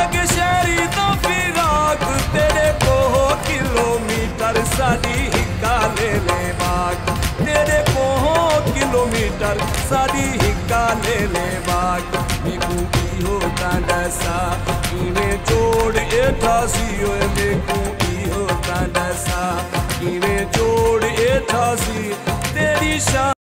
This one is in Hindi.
लगे शहरी तो फिराक तेरे को किलोमीटर साड़ी हिक्का ले बाग तेरे को किलोमीटर साड़ी हिक्का ले बाग मेकू इहो कांडसा इवें जोड़ एठासी मेकू इहो कांडसा इवें जोड़ एठासी तेरी शान